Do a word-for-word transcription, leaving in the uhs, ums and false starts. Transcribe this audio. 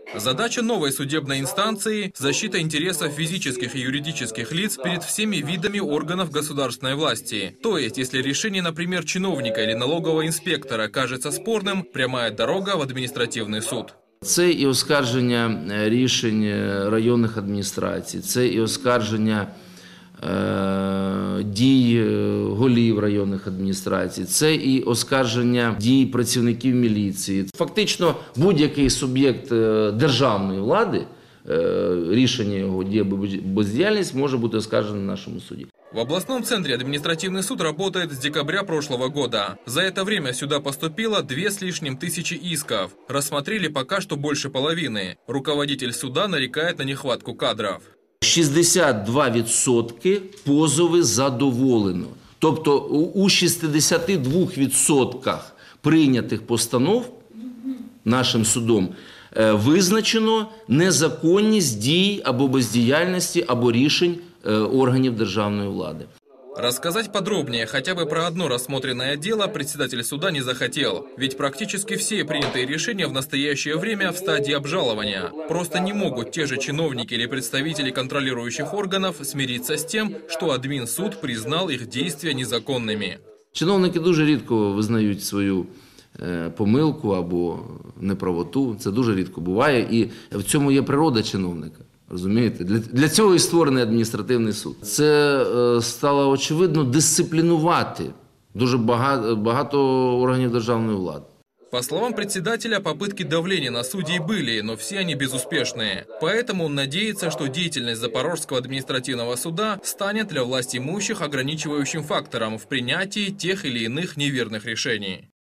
Задача новой судебной инстанции – защита интересов физических и юридических лиц перед всеми видами органов государственной власти. То есть, если решение, например, чиновника или налогового инспектора кажется спорным, прямая дорога в административный суд. Це і оскарження рішень районних адміністрацій, це і оскарження е, дій голів районних адміністрацій, це і оскарження дій працівників міліції. Фактично будь-який суб'єкт державної влади, е, рішення його дія або бездіяльність може бути оскаржено в нашому суді. В областном центре административный суд работает с декабря прошлого года. За это время сюда поступило две с лишним тысячи исков. Рассмотрели пока что больше половины. Руководитель суда нарекает на нехватку кадров. шістдесят два відсотки позови задоволено. Тобто у шістдесяти двох відсотках прийнятих постанов нашим судом визначено незаконність дій або бездіяльності, або рішень органів державної влади. Рассказать подробнее хотя бы про одно рассмотренное дело председатель суда не захотел. Ведь практически все принятые решения в настоящее время в стадии обжалования. Просто не могут те же чиновники или представители контролирующих органов смириться с тем, что админсуд признал их действия незаконными. Чиновники дуже рідко визнають свою помилку або неправоту. Це дуже рідко буває. І в цьому є природа чиновника. Розумієте? Для, для цього і створений адміністративний суд. Це е, стало, очевидно, дисциплінувати дуже багато, багато органів державної влади. По словам председателя, попытки давления на судей были, но все они безуспешные. Поэтому он надеется, что деятельность Запорожского административного суда станет для властимущих ограничивающим фактором в принятии тех или иных неверных решений.